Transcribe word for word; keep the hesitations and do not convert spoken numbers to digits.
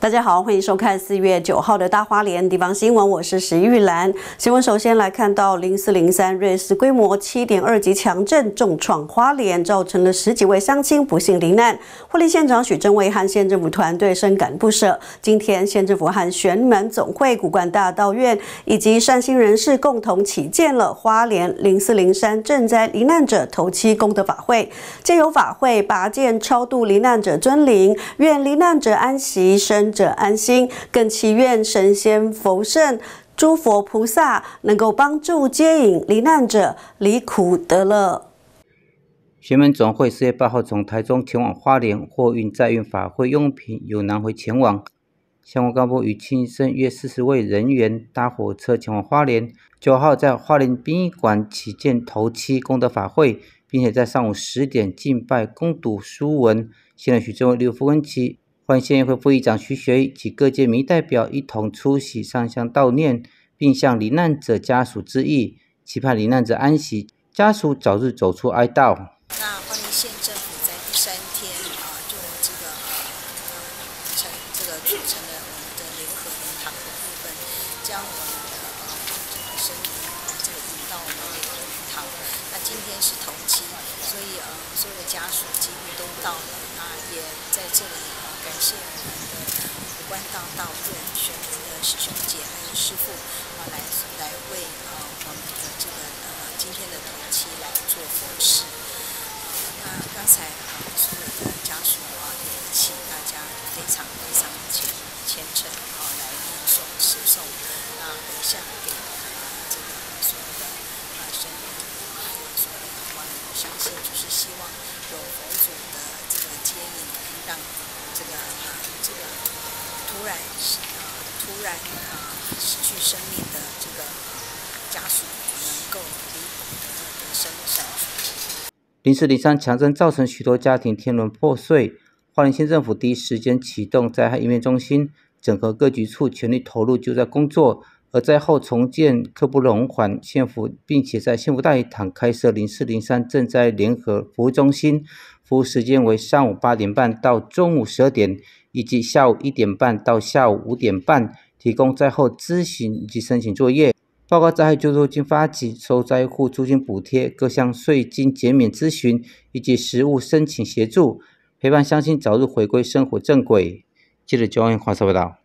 大家好，欢迎收看四月九号的大花莲地方新闻，我是石玉兰。新闻首先来看到零四零三瑞士规模 七点二级强震重创花莲，造成了十几位乡亲不幸罹难。花莲县长许正伟和县政府团队深感不舍。今天县政府和玄门总会、古关大道院以及善心人士共同启建了花莲零四零三震灾罹难者头七功德法会，借由法会拔剑超度罹难者尊灵，愿罹难者安息，生者安心，更祈愿神仙佛圣诸佛菩萨能够帮助接引罹难者离苦得乐。 玄门总会四月八号从台中前往花莲货运载运法会用品由南回前往，相关干部与亲生约四十位人员搭火车前往花莲。九号在花莲殡仪馆启建头七功德法会，并且在上午十点敬拜恭读书文。县长许正伟、立委傅崑萁、花莲县议会副议长徐学义及各界民意代表一同出席上香悼念，并向罹难者家属致意，期盼罹难者安息，家属早日走出哀悼。 那花莲县政府在第三天啊，就这个呃成这个组成了我们的联合灵堂的部分，将我们的呃这个生灵这个引到我们的灵堂。那今天是头七，所以呃所有的家属几乎都到了，那也在这里呃感谢我们的古关大道院玄门的师兄姐还有师父啊来来为呃我们的这个呃今天的头七来做佛事。那刚才啊，所有的家属啊也一起，大家非常非常虔虔诚啊来念诵持诵，那回向给啊这个所有的啊神灵啊，还有所有的法官，我相信就是希望有佛祖的这个接引，让这个啊这个突然啊突然啊失去生命的这个家属能够离苦得生善处。 零四零三强震造成许多家庭天伦破碎，花莲县政府第一时间启动灾害应变中心，整合各局处全力投入救灾工作。而灾后重建刻不容缓，县府并且在县府大礼堂开设零四零三赈灾联合服务中心，服务时间为上午八点半到中午十二点，以及下午一点半到下午五点半，提供灾后咨询以及申请作业。报告灾害救助金发给、受灾户租金补贴、各项税金减免咨询以及实务申请协助，陪伴乡亲早日回归生活正轨。记者焦恩华社报道。